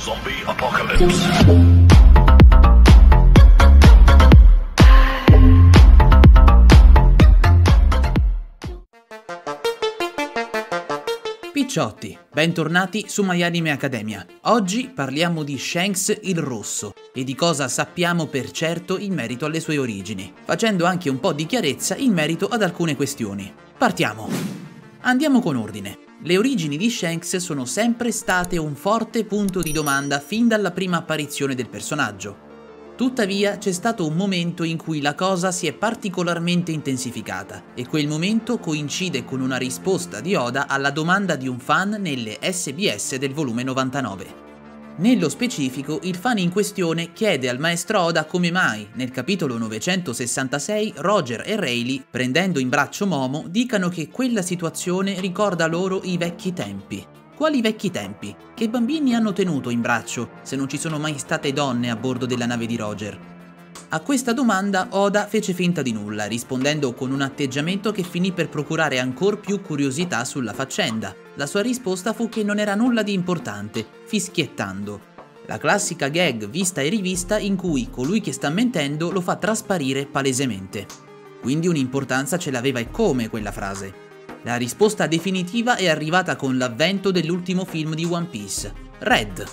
Zombie Apocalypse. Picciotti, bentornati su My Anime Academia. Oggi parliamo di Shanks il Rosso e di cosa sappiamo per certo in merito alle sue origini, facendo anche un po' di chiarezza in merito ad alcune questioni. Partiamo! Andiamo con ordine. Le origini di Shanks sono sempre state un forte punto di domanda fin dalla prima apparizione del personaggio. Tuttavia c'è stato un momento in cui la cosa si è particolarmente intensificata e quel momento coincide con una risposta di Oda alla domanda di un fan nelle SBS del volume 99. Nello specifico, il fan in questione chiede al maestro Oda come mai, nel capitolo 966, Roger e Rayleigh, prendendo in braccio Momo, dicano che quella situazione ricorda loro i vecchi tempi. Quali vecchi tempi? Che bambini hanno tenuto in braccio, se non ci sono mai state donne a bordo della nave di Roger? A questa domanda Oda fece finta di nulla, rispondendo con un atteggiamento che finì per procurare ancor più curiosità sulla faccenda. La sua risposta fu che non era nulla di importante, fischiettando. La classica gag vista e rivista in cui colui che sta mentendo lo fa trasparire palesemente. Quindi un'importanza ce l'aveva e come quella frase. La risposta definitiva è arrivata con l'avvento dell'ultimo film di One Piece, Red.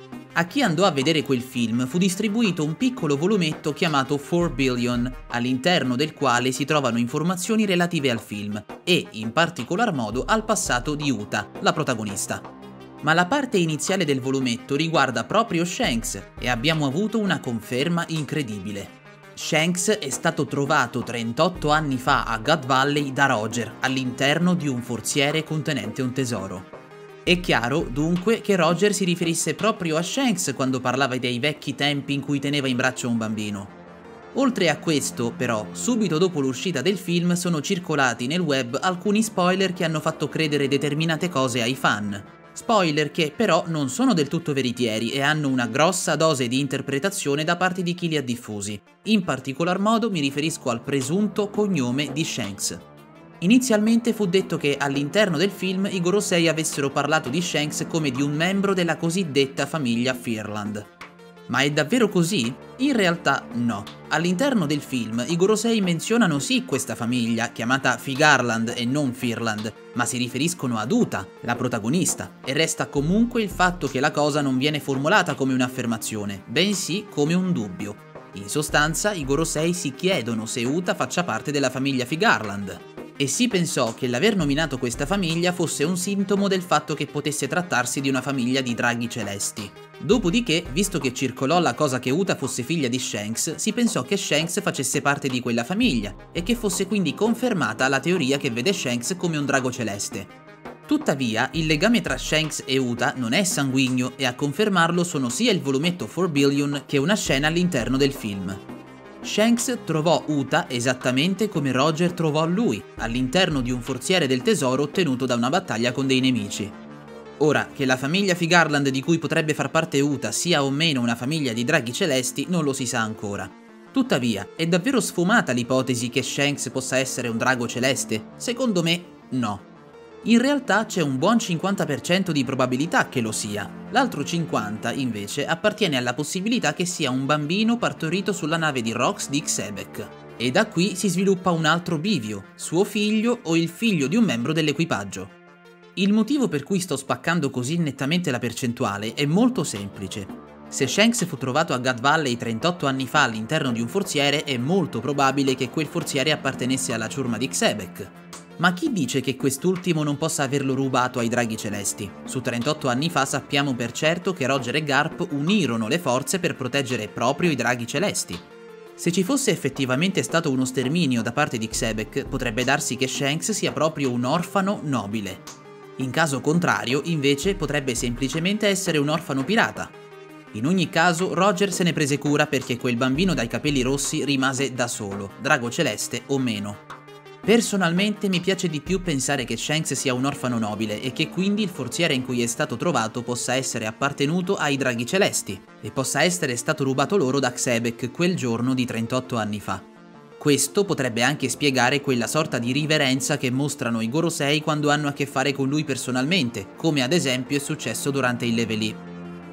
A chi andò a vedere quel film fu distribuito un piccolo volumetto chiamato 4 Billion, all'interno del quale si trovano informazioni relative al film e, in particolar modo, al passato di Uta, la protagonista. Ma la parte iniziale del volumetto riguarda proprio Shanks e abbiamo avuto una conferma incredibile. Shanks è stato trovato 38 anni fa a God Valley da Roger all'interno di un forziere contenente un tesoro. È chiaro, dunque, che Roger si riferisse proprio a Shanks quando parlava dei vecchi tempi in cui teneva in braccio un bambino. Oltre a questo, però, subito dopo l'uscita del film sono circolati nel web alcuni spoiler che hanno fatto credere determinate cose ai fan. Spoiler che però non sono del tutto veritieri e hanno una grossa dose di interpretazione da parte di chi li ha diffusi. In particolar modo mi riferisco al presunto cognome di Shanks. Inizialmente fu detto che all'interno del film i Gorosei avessero parlato di Shanks come di un membro della cosiddetta famiglia Firland. Ma è davvero così? In realtà no. All'interno del film i Gorosei menzionano sì questa famiglia, chiamata Figarland e non Firland, ma si riferiscono ad Uta, la protagonista, e resta comunque il fatto che la cosa non viene formulata come un'affermazione, bensì come un dubbio. In sostanza i Gorosei si chiedono se Uta faccia parte della famiglia Figarland. E si pensò che l'aver nominato questa famiglia fosse un sintomo del fatto che potesse trattarsi di una famiglia di draghi celesti. Dopodiché, visto che circolò la cosa che Uta fosse figlia di Shanks, si pensò che Shanks facesse parte di quella famiglia e che fosse quindi confermata la teoria che vede Shanks come un drago celeste. Tuttavia, il legame tra Shanks e Uta non è sanguigno e a confermarlo sono sia il volumetto 4 Billion che una scena all'interno del film. Shanks trovò Uta esattamente come Roger trovò lui, all'interno di un forziere del tesoro ottenuto da una battaglia con dei nemici. Ora, che la famiglia Figarland di cui potrebbe far parte Uta sia o meno una famiglia di draghi celesti non lo si sa ancora. Tuttavia, è davvero sfumata l'ipotesi che Shanks possa essere un drago celeste? Secondo me, no. In realtà c'è un buon 50% di probabilità che lo sia, l'altro 50% invece appartiene alla possibilità che sia un bambino partorito sulla nave di Rox di Xebec. E da qui si sviluppa un altro bivio, suo figlio o il figlio di un membro dell'equipaggio. Il motivo per cui sto spaccando così nettamente la percentuale è molto semplice. Se Shanks fu trovato a God Valley 38 anni fa all'interno di un forziere, è molto probabile che quel forziere appartenesse alla ciurma di Xebec. Ma chi dice che quest'ultimo non possa averlo rubato ai draghi celesti? Su 38 anni fa sappiamo per certo che Roger e Garp unirono le forze per proteggere proprio i draghi celesti. Se ci fosse effettivamente stato uno sterminio da parte di Xebec, potrebbe darsi che Shanks sia proprio un orfano nobile. In caso contrario, invece, potrebbe semplicemente essere un orfano pirata. In ogni caso, Roger se ne prese cura perché quel bambino dai capelli rossi rimase da solo, drago celeste o meno. Personalmente mi piace di più pensare che Shanks sia un orfano nobile e che quindi il forziere in cui è stato trovato possa essere appartenuto ai draghi celesti e possa essere stato rubato loro da Xebec quel giorno di 38 anni fa. Questo potrebbe anche spiegare quella sorta di riverenza che mostrano i Gorosei quando hanno a che fare con lui personalmente, come ad esempio è successo durante il Level Up.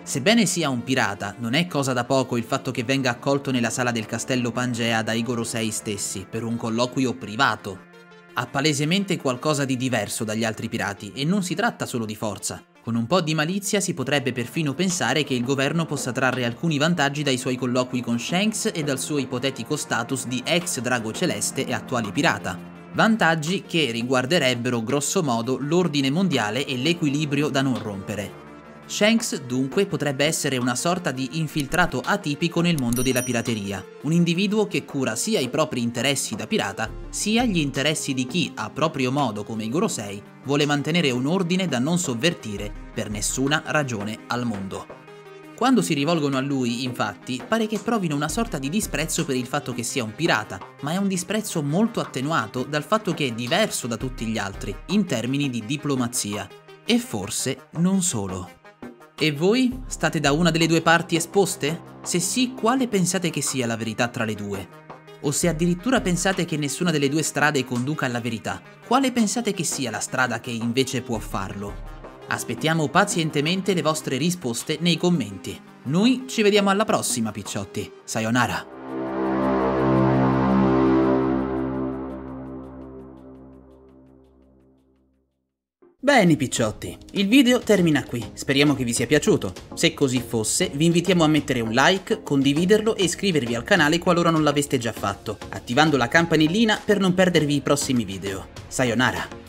Sebbene sia un pirata, non è cosa da poco il fatto che venga accolto nella sala del castello Pangea dai Gorosei stessi per un colloquio privato. Ha palesemente qualcosa di diverso dagli altri pirati e non si tratta solo di forza. Con un po' di malizia si potrebbe perfino pensare che il governo possa trarre alcuni vantaggi dai suoi colloqui con Shanks e dal suo ipotetico status di ex drago celeste e attuale pirata. Vantaggi che riguarderebbero grosso modo l'ordine mondiale e l'equilibrio da non rompere. Shanks dunque potrebbe essere una sorta di infiltrato atipico nel mondo della pirateria, un individuo che cura sia i propri interessi da pirata, sia gli interessi di chi, a proprio modo come i Gorosei, vuole mantenere un ordine da non sovvertire per nessuna ragione al mondo. Quando si rivolgono a lui, infatti, pare che provino una sorta di disprezzo per il fatto che sia un pirata, ma è un disprezzo molto attenuato dal fatto che è diverso da tutti gli altri, in termini di diplomazia. E forse non solo. E voi? State da una delle due parti esposte? Se sì, quale pensate che sia la verità tra le due? O se addirittura pensate che nessuna delle due strade conduca alla verità, quale pensate che sia la strada che invece può farlo? Aspettiamo pazientemente le vostre risposte nei commenti. Noi ci vediamo alla prossima, picciotti. Sayonara! Bene picciotti, il video termina qui, speriamo che vi sia piaciuto. Se così fosse, vi invitiamo a mettere un like, condividerlo e iscrivervi al canale qualora non l'aveste già fatto, attivando la campanellina per non perdervi i prossimi video. Sayonara!